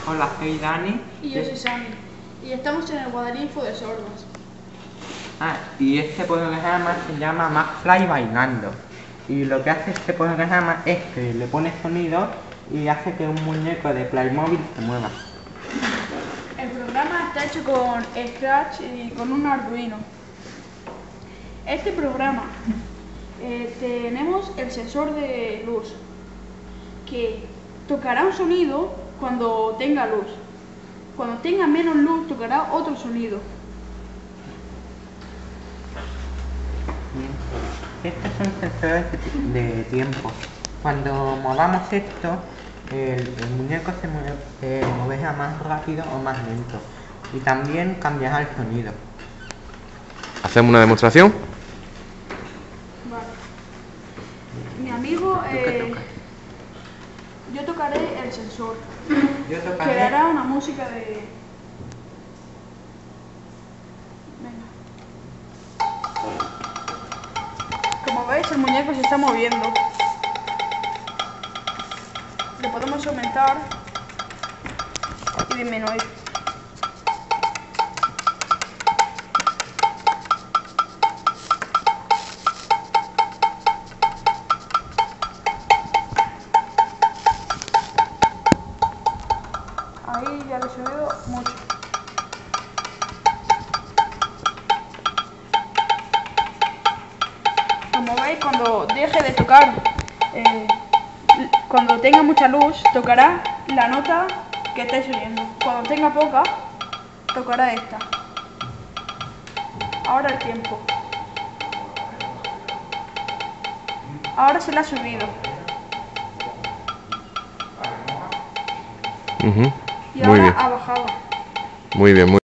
Hola, soy Dani. Y yo soy Sammy. Y estamos en el Guadalinfo de Sordos. Y este programa se llama McFly Bailando. Y lo que hace este programa es que le pone sonido y hace que un muñeco de Playmobil se mueva. El programa está hecho con Scratch y con un Arduino. Este programa tenemos el sensor de luz que tocará un sonido cuando tenga luz. Cuando tenga menos luz tocará otro sonido. Estos son sensores de tiempo. Cuando movamos esto, el muñeco se moverá más rápido o más lento. Y también cambiará el sonido. ¿Hacemos una demostración? Vale. Mi amigo, ¿Tú qué tocas? yo tocaré el sensor. Yo tocaré. Que dará una música de... Venga. Como veis, el muñeco se está moviendo. Le podemos aumentar y disminuir. Ahí ya lo he subido mucho. Como veis, cuando deje de tocar, cuando tenga mucha luz, tocará la nota que estáis oyendo. Cuando tenga poca, tocará esta. Ahora el tiempo. Ahora se la ha subido. Y Muy ahora bien. ha bajado. Muy bien, muy bien.